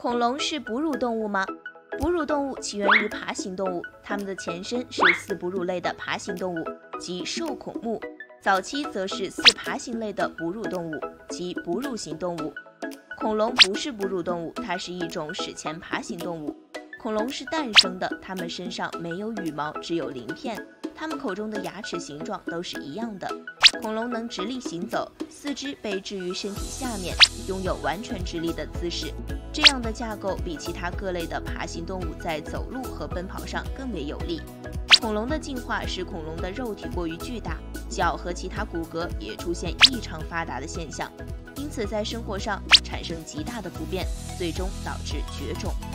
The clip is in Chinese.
恐龙是哺乳动物吗？哺乳动物起源于爬行动物，它们的前身是四哺乳类的爬行动物，即兽孔目，早期则是四爬行类的哺乳动物，即哺乳型动物。恐龙不是哺乳动物，它是一种史前爬行动物。恐龙是诞生的，它们身上没有羽毛，只有鳞片，它们口中的牙齿形状都是一样的。恐龙能直立行走，四肢被置于身体下面，拥有完全直立的姿势。这样的架构比其他各类的爬行动物在走路和奔跑上更为有利。恐龙的进化使恐龙的肉体过于巨大，脚和其他骨骼也出现异常发达的现象，因此在生活上产生极大的不便，最终导致绝种。